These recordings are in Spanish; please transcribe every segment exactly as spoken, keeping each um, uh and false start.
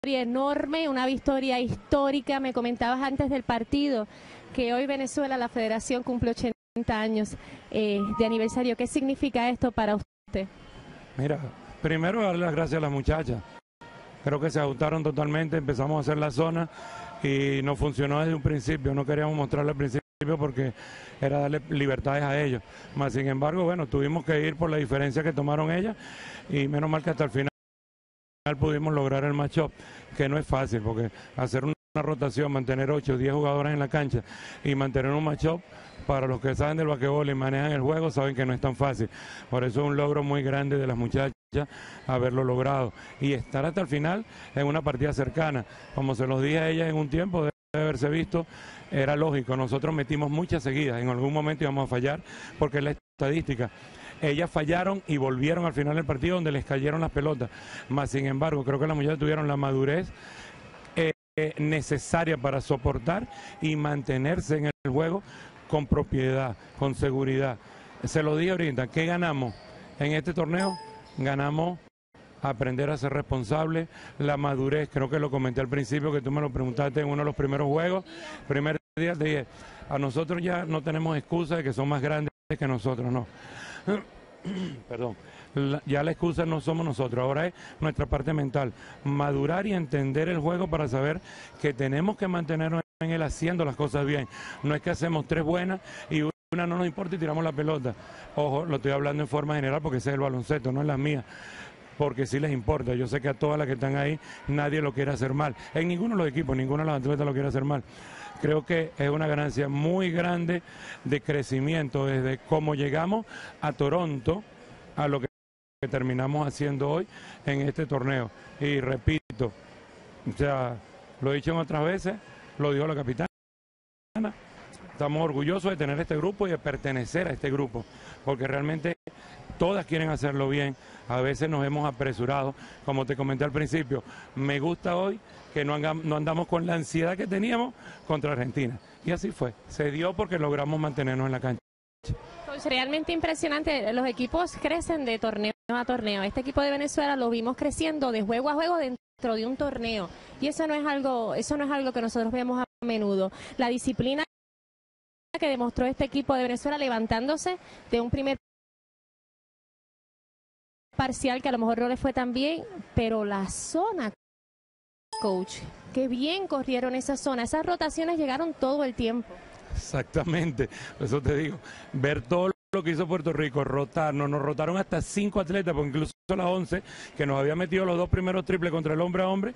enorme, una victoria histórica. Me comentabas antes del partido que hoy Venezuela, la federación, cumple ochenta años eh, de aniversario. ¿Qué significa esto para usted? Mira, primero darle las gracias a las muchachas. Creo que se ajustaron totalmente, empezamos a hacer la zona y no funcionó desde un principio. No queríamos mostrarle al principio porque era darle libertades a ellos. Mas, sin embargo, bueno, tuvimos que ir por la diferencia que tomaron ellas y menos mal que hasta el final pudimos lograr el match-up, que no es fácil porque hacer una rotación, mantener ocho o diez jugadoras en la cancha y mantener un match-up, para los que saben del basquetbol y manejan el juego, saben que no es tan fácil. Por eso es un logro muy grande de las muchachas haberlo logrado y estar hasta el final en una partida cercana. Como se los dije a ellas en un tiempo, debe haberse visto, era lógico. Nosotros metimos muchas seguidas, en algún momento íbamos a fallar porque es la estadística. Ellas fallaron y volvieron al final del partido donde les cayeron las pelotas. Más sin embargo, creo que las muchachas tuvieron la madurez eh, eh, necesaria para soportar y mantenerse en el juego con propiedad, con seguridad. Se lo dije ahorita, ¿qué ganamos en este torneo? Ganamos aprender a ser responsable, la madurez, creo que lo comenté al principio, que tú me lo preguntaste en uno de los primeros juegos. Primer día te dije, a nosotros ya no tenemos excusa de que son más grandes que nosotros, no. Perdón, la, ya la excusa no somos nosotros, ahora es nuestra parte mental, madurar y entender el juego para saber que tenemos que mantenernos en él haciendo las cosas bien. No es que hacemos tres buenas y una no nos importa y tiramos la pelota. Ojo, lo estoy hablando en forma general porque ese es el baloncesto, no es la mía, porque sí les importa. Yo sé que a todas las que están ahí nadie lo quiere hacer mal, en ninguno de los equipos, ninguno de los atletas lo quiere hacer mal. Creo que es una ganancia muy grande de crecimiento desde cómo llegamos a Toronto a lo que terminamos haciendo hoy en este torneo. Y repito, o sea, lo he dicho en otras veces, lo dijo la capitana, estamos orgullosos de tener este grupo y de pertenecer a este grupo, porque realmente todas quieren hacerlo bien. A veces nos hemos apresurado, como te comenté al principio. Me gusta hoy que no andamos, no andamos con la ansiedad que teníamos contra Argentina. Y así fue. Se dio porque logramos mantenernos en la cancha. Pues realmente impresionante. Los equipos crecen de torneo a torneo. Este equipo de Venezuela lo vimos creciendo de juego a juego dentro de un torneo. Y eso no es algo, eso no es algo que nosotros vemos a menudo. La disciplina que demostró este equipo de Venezuela levantándose de un primer parcial que a lo mejor no le fue tan bien, pero la zona, coach, qué bien corrieron esa zona, esas rotaciones llegaron todo el tiempo. Exactamente, eso te digo, ver todo lo que hizo Puerto Rico, rotarnos, nos rotaron hasta cinco atletas, porque incluso las once, que nos había metido los dos primeros triples contra el hombre a hombre,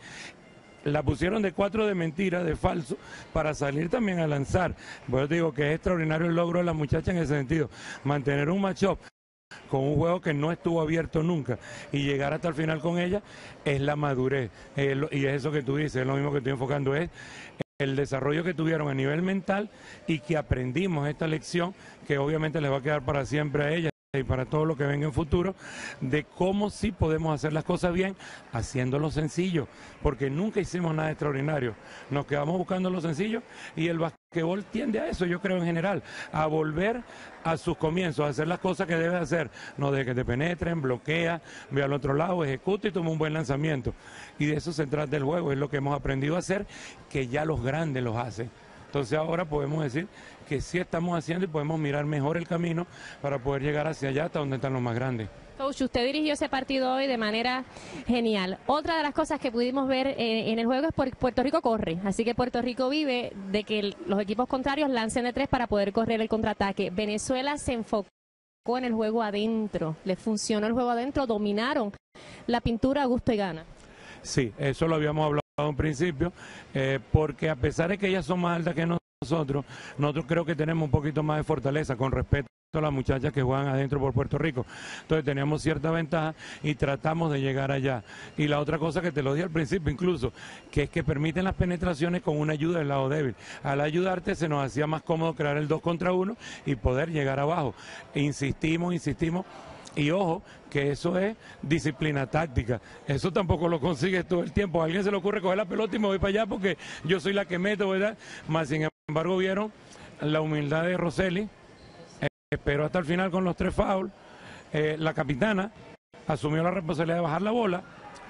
la pusieron de cuatro de mentira, de falso, para salir también a lanzar. Pues yo te digo que es extraordinario el logro de las muchachas en ese sentido, mantener un match-up con un juego que no estuvo abierto nunca y llegar hasta el final con ella es la madurez, eh, y es eso que tú dices, es lo mismo que estoy enfocando, es el desarrollo que tuvieron a nivel mental y que aprendimos esta lección que obviamente les va a quedar para siempre a ellas y para todo lo que venga en futuro, de cómo sí podemos hacer las cosas bien haciéndolo sencillo, porque nunca hicimos nada extraordinario, nos quedamos buscando lo sencillo y el basquetbol tiende a eso, yo creo en general, a volver a sus comienzos, a hacer las cosas que debes hacer, no de que te penetren, bloquea, ve al otro lado, ejecuta y toma un buen lanzamiento, y de eso se trata el juego, es lo que hemos aprendido a hacer, que ya los grandes los hacen. Entonces ahora podemos decir que sí estamos haciendo y podemos mirar mejor el camino para poder llegar hacia allá, hasta donde están los más grandes. Coach, usted dirigió ese partido hoy de manera genial. Otra de las cosas que pudimos ver eh, en el juego es que Puerto Rico corre, así que Puerto Rico vive de que el, los equipos contrarios lancen de tres para poder correr el contraataque. Venezuela se enfocó en el juego adentro, les funcionó el juego adentro, dominaron la pintura a gusto y gana. Sí, eso lo habíamos hablado en principio, eh, porque a pesar de que ellas son más altas que nosotros, nosotros creo que tenemos un poquito más de fortaleza con respecto a las muchachas que juegan adentro por Puerto Rico. Entonces teníamos cierta ventaja y tratamos de llegar allá. Y la otra cosa que te lo dije al principio incluso, que es que permiten las penetraciones con una ayuda del lado débil. Al ayudarte se nos hacía más cómodo crear el dos contra uno y poder llegar abajo. E insistimos, insistimos. Y ojo, que eso es disciplina táctica. Eso tampoco lo consigues todo el tiempo. A alguien se le ocurre coger la pelota y me voy para allá porque yo soy la que meto, ¿verdad? Más sin embargo vieron la humildad de Roseli. Eh, esperó hasta el final con los tres fouls. Eh, la capitana asumió la responsabilidad de bajar la bola.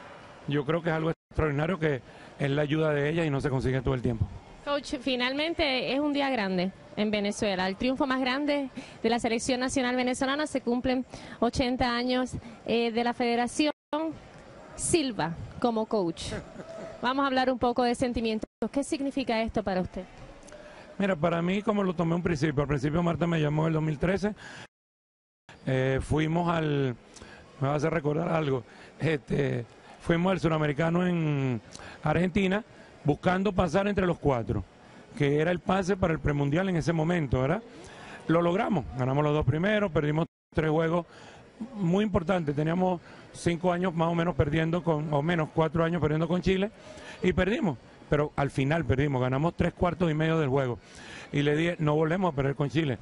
yo creo que es algo extraordinario, que es la ayuda de ella y no se consigue todo el tiempo. Coach, finalmente es un día grande en Venezuela, el triunfo más grande de la selección nacional venezolana. Se cumplen ochenta años eh, de la Federación. Silva como coach, vamos a hablar un poco de sentimientos. ¿Qué significa esto para usted? Mira, para mí, como lo tomé un principio, al principio Marta me llamó en el dos mil trece, eh, fuimos al, me va a hacer recordar algo, este, fuimos al Suramericano en Argentina, buscando pasar entre los cuatro, que era el pase para el premundial en ese momento, ¿verdad? Lo logramos, ganamos los dos primeros, perdimos tres juegos muy importantes, teníamos cinco años más o menos perdiendo con, o menos cuatro años perdiendo con Chile, y perdimos, pero al final perdimos, ganamos tres cuartos y medio del juego, y le dije, no volvemos a perder con Chile.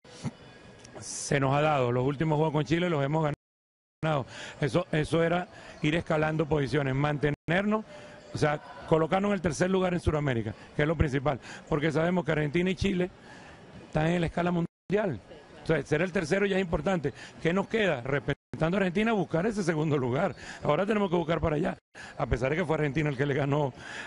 Se nos ha dado, los últimos juegos con Chile los hemos ganado, eso, eso era ir escalando posiciones, mantenernos, o sea, colocarnos en el tercer lugar en Sudamérica, que es lo principal, porque sabemos que Argentina y Chile están en la escala mundial. O sea, ser el tercero ya es importante. ¿Qué nos queda? Respetando a Argentina, buscar ese segundo lugar. Ahora tenemos que buscar para allá, a pesar de que fue Argentina el que le ganó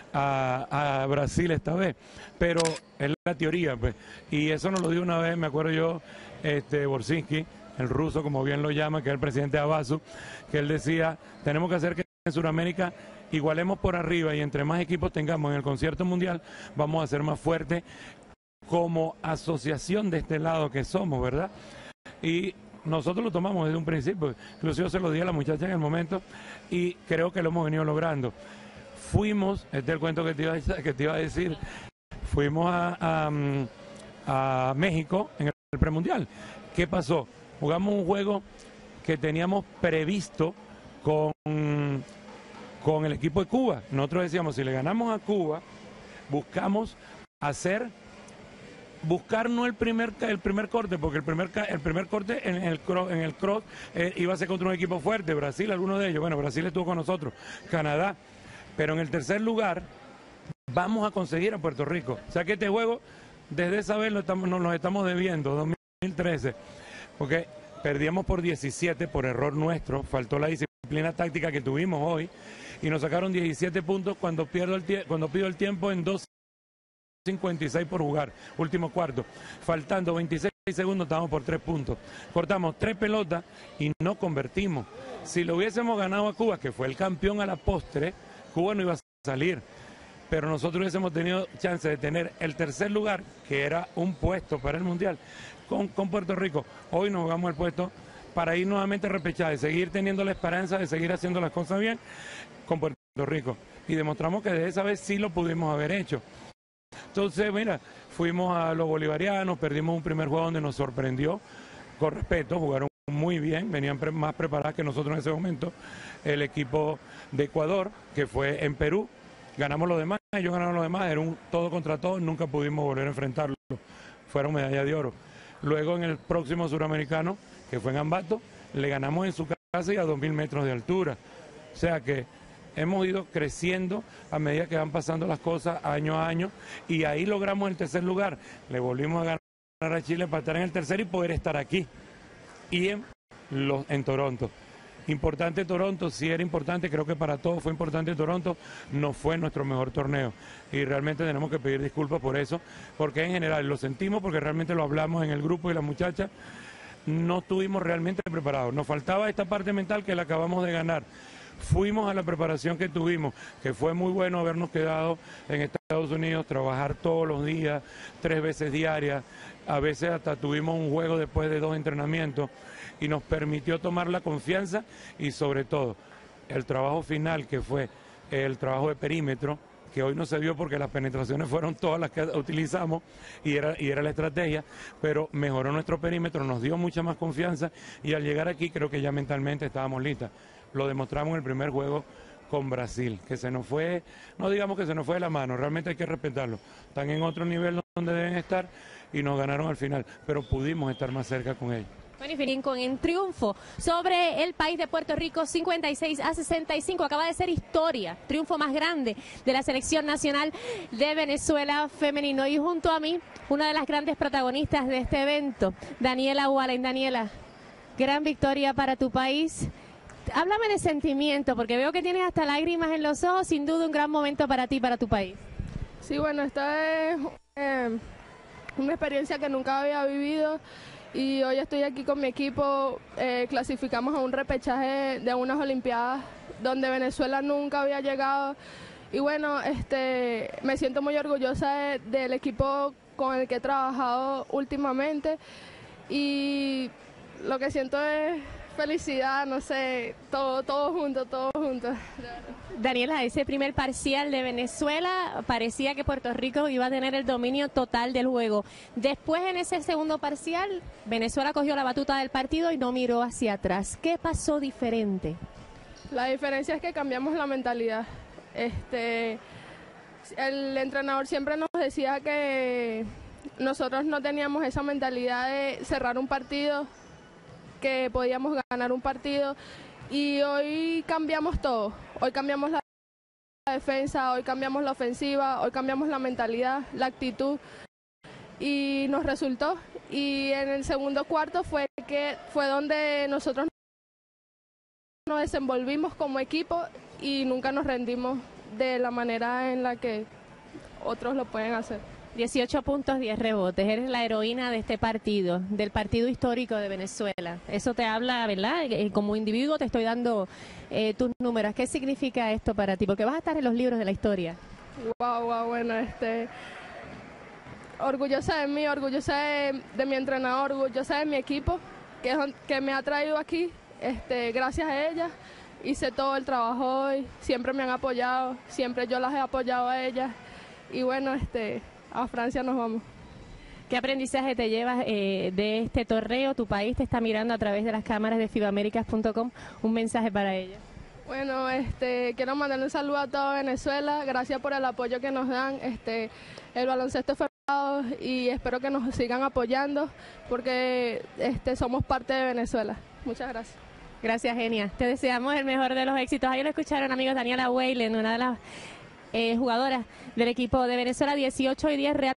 a, a Brasil esta vez. Pero es la teoría, pues. Y eso nos lo dio una vez, me acuerdo yo, este Borzinski, el ruso, como bien lo llama, que es el presidente de Abasu, que él decía, tenemos que hacer que en Sudamérica igualemos por arriba, y entre más equipos tengamos en el concierto mundial, vamos a ser más fuertes como asociación de este lado que somos, ¿verdad? Y nosotros lo tomamos desde un principio, inclusive se lo di a la muchacha en el momento, y creo que lo hemos venido logrando. Fuimos, este es el cuento que te iba a, que te iba a decir, fuimos a, a, a México en el premundial. ¿Qué pasó? Jugamos un juego que teníamos previsto con, con el equipo de Cuba. Nosotros decíamos, si le ganamos a Cuba, buscamos hacer, buscar no el primer el primer corte, porque el primer el primer corte en el cross, en el cross eh, iba a ser contra un equipo fuerte, Brasil, alguno de ellos, bueno, Brasil estuvo con nosotros, Canadá, pero en el tercer lugar vamos a conseguir a Puerto Rico. O sea que este juego, desde esa vez lo estamos, nos, nos estamos debiendo, dos mil trece, porque perdíamos por diecisiete por error nuestro, faltó la disciplina táctica que tuvimos hoy, y nos sacaron diecisiete puntos cuando pierdo el tie cuando pido el tiempo en dos cincuenta y seis por jugar, último cuarto, faltando veintiséis segundos, estábamos por tres puntos, cortamos tres pelotas y no convertimos. Si lo hubiésemos ganado a Cuba, que fue el campeón a la postre, Cuba no iba a salir, pero nosotros hubiésemos tenido chance de tener el tercer lugar, que era un puesto para el Mundial, con, con Puerto Rico. Hoy nos jugamos el puesto para ir nuevamente a repechaje, seguir teniendo la esperanza de seguir haciendo las cosas bien con Puerto Rico, y demostramos que de esa vez sí lo pudimos haber hecho. Entonces, mira, fuimos a los bolivarianos, perdimos un primer juego donde nos sorprendió, con respeto, jugaron muy bien, venían pre más preparados que nosotros en ese momento, el equipo de Ecuador, que fue en Perú, ganamos los demás, ellos ganaron los demás, era un todo contra todo, nunca pudimos volver a enfrentarlo, fueron medalla de oro. Luego en el próximo suramericano, que fue en Ambato, le ganamos en su casa y a dos mil metros de altura, o sea que hemos ido creciendo a medida que van pasando las cosas año a año, y ahí logramos el tercer lugar. Le volvimos a ganar a Chile para estar en el tercer y poder estar aquí y en, los, en Toronto. Importante Toronto, sí era importante, creo que para todos fue importante Toronto, no fue nuestro mejor torneo y realmente tenemos que pedir disculpas por eso, porque en general lo sentimos, porque realmente lo hablamos en el grupo y las muchachas, no estuvimos realmente preparados, nos faltaba esta parte mental que la acabamos de ganar. Fuimos a la preparación que tuvimos, que fue muy bueno habernos quedado en Estados Unidos, trabajar todos los días, tres veces diarias, a veces hasta tuvimos un juego después de dos entrenamientos, y nos permitió tomar la confianza y sobre todo el trabajo final, que fue el trabajo de perímetro, que hoy no se vio porque las penetraciones fueron todas las que utilizamos y era, y era la estrategia, pero mejoró nuestro perímetro, nos dio mucha más confianza, y al llegar aquí creo que ya mentalmente estábamos listas. Lo demostramos en el primer juego con Brasil, que se nos fue, no digamos que se nos fue de la mano, realmente hay que respetarlo, están en otro nivel donde deben estar y nos ganaron al final, pero pudimos estar más cerca con ellos. Bueno, y fin, con el triunfo sobre el país de Puerto Rico, cincuenta y seis a sesenta y cinco, acaba de ser historia, triunfo más grande de la selección nacional de Venezuela femenino, y junto a mí, una de las grandes protagonistas de este evento, Daniela Wallin. Daniela, gran victoria para tu país. Háblame de sentimiento, porque veo que tienes hasta lágrimas en los ojos, sin duda un gran momento para ti, para tu país. Sí, bueno, esta es eh, una experiencia que nunca había vivido y hoy estoy aquí con mi equipo, eh, clasificamos a un repechaje de unas Olimpiadas donde Venezuela nunca había llegado y bueno, este, me siento muy orgullosa de, del equipo con el que he trabajado últimamente y lo que siento es felicidad, no sé, todo, todo junto, todo junto. Daniela, ese primer parcial de Venezuela parecía que Puerto Rico iba a tener el dominio total del juego. Después, en ese segundo parcial, Venezuela cogió la batuta del partido y no miró hacia atrás. ¿Qué pasó diferente? La diferencia es que cambiamos la mentalidad. Este, el entrenador siempre nos decía que nosotros no teníamos esa mentalidad de cerrar un partido, que podíamos ganar un partido y hoy cambiamos todo, hoy cambiamos la defensa, hoy cambiamos la ofensiva, hoy cambiamos la mentalidad, la actitud y nos resultó y en el segundo cuarto fue que fue donde nosotros nos desenvolvimos como equipo y nunca nos rendimos de la manera en la que otros lo pueden hacer. dieciocho puntos, diez rebotes. Eres la heroína de este partido, del partido histórico de Venezuela. Eso te habla, ¿verdad? Como individuo te estoy dando eh, tus números. ¿Qué significa esto para ti? Porque vas a estar en los libros de la historia. Wow, wow, bueno, este... orgullosa de mí, orgullosa de, de mi entrenador, orgullosa de mi equipo, que, es, que me ha traído aquí. Este, gracias a ella hice todo el trabajo hoy, siempre me han apoyado, siempre yo las he apoyado a ellas. Y bueno, este... a Francia nos vamos. ¿Qué aprendizaje te llevas eh, de este torneo? Tu país te está mirando a través de las cámaras de FIBAmericas punto com. Un mensaje para ella. Bueno, este, quiero mandarle un saludo a toda Venezuela. Gracias por el apoyo que nos dan. Este, el baloncesto es formado y espero que nos sigan apoyando porque este, somos parte de Venezuela. Muchas gracias. Gracias, Genia. Te deseamos el mejor de los éxitos. Ahí lo escucharon, amigos, Daniela Weyland, una de las eh, jugadoras del equipo de Venezuela, dieciocho y diez.